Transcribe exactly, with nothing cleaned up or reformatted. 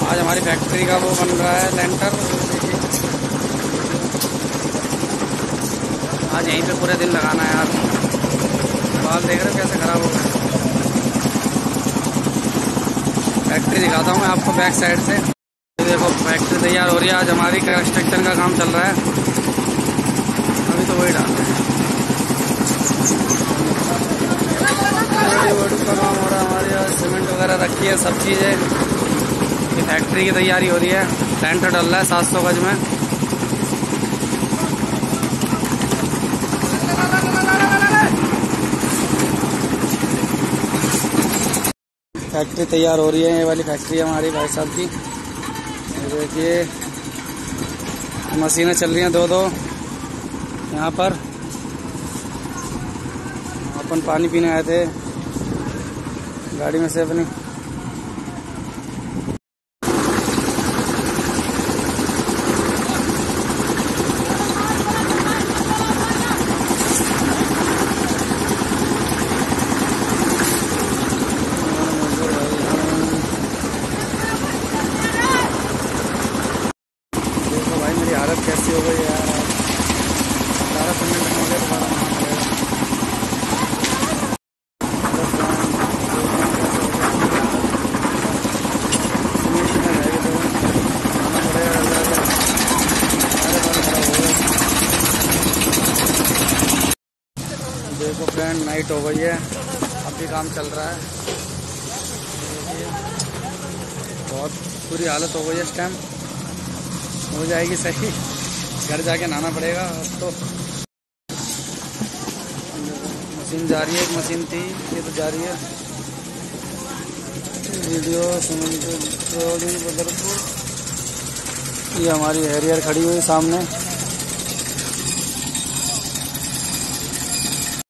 आज हमारी फैक्ट्री का वो बन रहा है लेंटर। आज यहीं पे पूरे दिन लगाना है यार। बाल देख रहे हो कैसे खराब हो गए। फैक्ट्री दिखाता हूँ मैं आपको बैक साइड से। देखो फैक्ट्री तैयार हो रही है। आज हमारी कंस्ट्रक्शन का काम चल रहा है। अभी तो वही डाल रहे हैं। का काम हो रहा है हमारे यहाँ। सीमेंट वगैरह रखी है, सब चीज़ है। ये फैक्ट्री की तैयारी हो रही है। लेंटर डल रहा है सात सौ गज में। फैक्ट्री तैयार हो रही है। ये वाली फैक्ट्री है हमारी भाई साहब की। देखिए मशीनें चल रही हैं दो दो यहाँ पर। अपन पानी पीने आए थे गाड़ी में से अपनी। देखो भाई मेरी हालत कैसी हो गई यार। सारा सीमेंट हो गया दोबारा। देखो फ्रेंड नाइट हो गई है। अभी काम चल रहा है। बहुत बुरी हालत हो गई है इस टाइम। हो जाएगी सही। घर जाके नहाना पड़ेगा अब तो। मशीन जा रही है। एक मशीन थी ये तो जा रही है। वीडियो बदरपुर। ये हमारी हैरियर खड़ी हुई सामने।